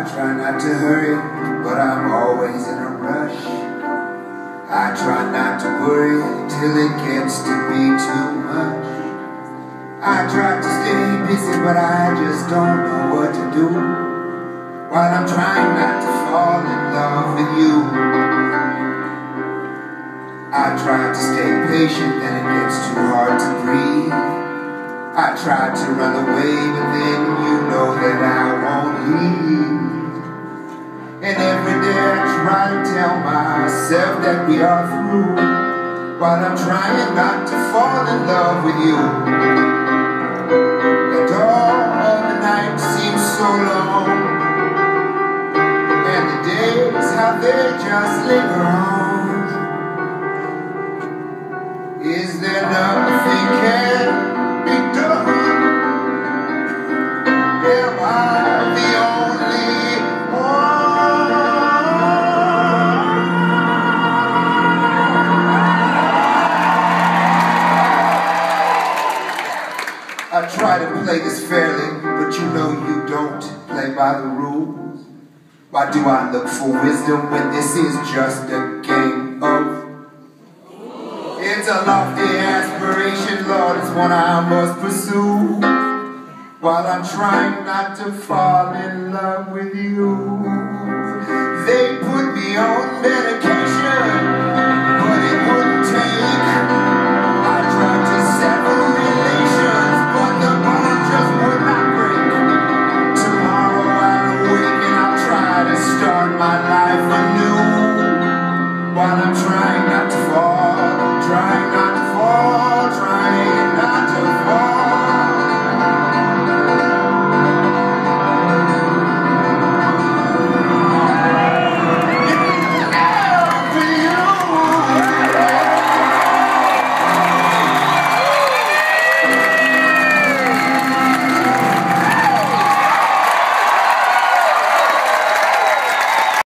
I try not to hurry, but I'm always in a rush. I try not to worry till it gets to be too much. I try to stay busy, but I just don't know what to do, while I'm trying not to fall in love with you. I try to stay patient, then it gets too hard to breathe. I try to run away, but then you know that I won't leave. And every day I try to tell myself that we are through, while I'm trying not to fall in love with you. And all the nights seem so long, and the days, how they just linger on. Is there nothing can be done? Am I the only one? I try to play this fairly, but you know you don't play by the rules. Why do I look for wisdom when this is just a game of? It's a lofty aspiration, Lord, it's one I must pursue, while I'm trying not to fall in love with you. They put me on medication.